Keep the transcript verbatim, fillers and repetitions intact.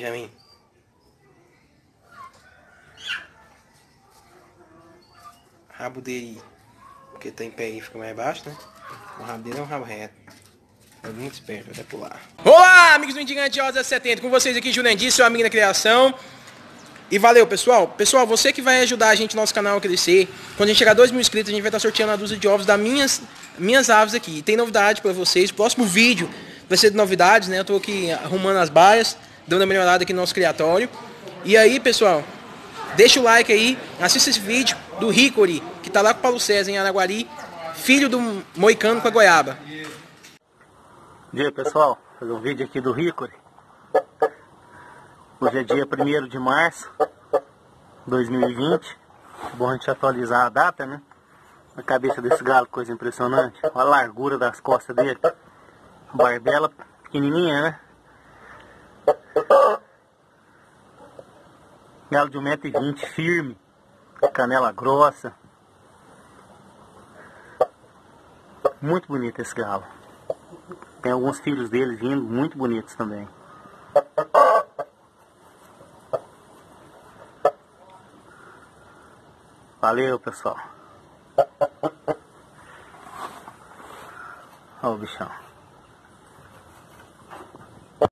hein? Rabo dele, porque tá em pé e fica mais baixo, né? O rabo dele é um rabo reto. É muito esperto, até pular. Olá, amigos do Indigante Rosa setenta. Com vocês aqui, Jurandir, seu amigo da criação. E valeu, pessoal. Pessoal, você que vai ajudar a gente no nosso canal a crescer. Quando a gente chegar a dois mil inscritos, a gente vai estar sorteando a dúzia de ovos das minhas, minhas aves aqui. E tem novidade pra vocês. O próximo vídeo vai ser de novidades, né? Eu tô aqui arrumando as baias, dando uma melhorada aqui no nosso criatório. E aí, pessoal, deixa o like aí. Assista esse vídeo do Ricori, que tá lá com o Paulo César, em Araguari. Filho do moicano com a goiaba. Bom dia, pessoal, vou fazer um vídeo aqui do Ricori. Hoje é dia primeiro de março de dois mil e vinte. Bom a gente atualizar a data, né? A cabeça desse galo, coisa impressionante. Olha a largura das costas dele. Barbela pequenininha, né? Galo de um metro e vinte, firme. Canela grossa. Muito bonito esse galo. Tem alguns filhos dele vindo, muito bonitos também. Valeu, pessoal. Olha o bichão.